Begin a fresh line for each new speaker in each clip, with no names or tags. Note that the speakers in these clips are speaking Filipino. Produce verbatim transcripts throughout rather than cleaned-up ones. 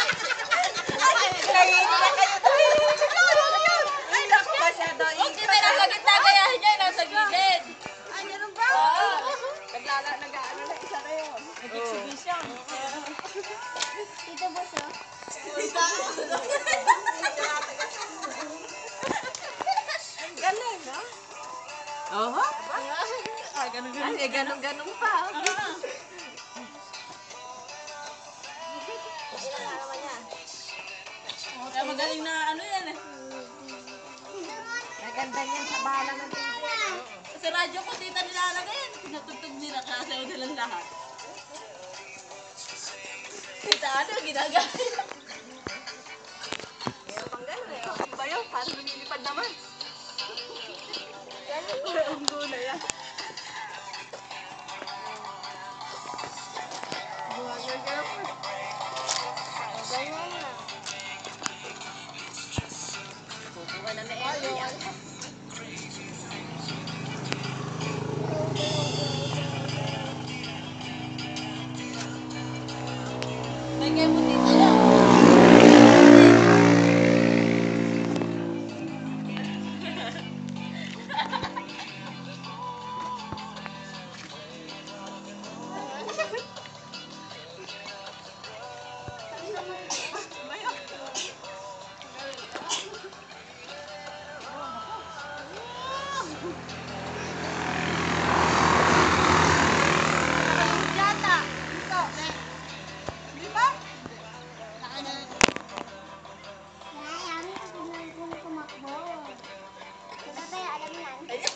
Nangingin na kayo. Ay, naku, masyado.
Huwag di may nasa gitna kaya niya, nasa gilid.
Ay, ganun ba?
Oo.
Naglala, nag-ano na isa na yun.
Nag-exhibition.
Tito boss, oh.
Ang galing, no? Oho.
Ah, ganun ganun.
Ay, ganun-ganun pa.
Kaya magaling na ano yan eh.
Maganda niyan sa bala ng T V.
Sa radyo ko, dito nilalagay yan. Pinatugtog nila, kasayaw nilang lahat. Kita ano, ginagaya.
Meron pang gano'n eh. Ang bayo, parang lumilipad naman. Ang gula yan. Buwag-wag po.
Ganyan na.
Bubuka na na Ellie yan.
May kayo mo dito lang.
Yata. Dito. Di ba?
Nay, amin ko tingnan ko tumakbo. Diba tayo, alam mo yan?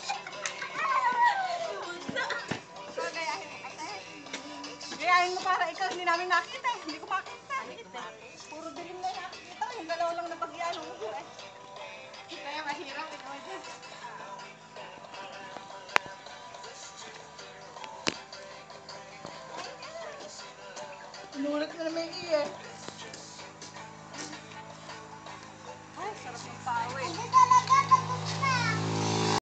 Gayahin mo kasi. Gayahin mo para ikaw, hindi namin nakita eh. Hindi ko makita. Puro dilim na nakikita. Yung dalawa lang na pag-iano mo eh. Kaya mahirap ikaw dyan. Inulit na naman yung iya eh.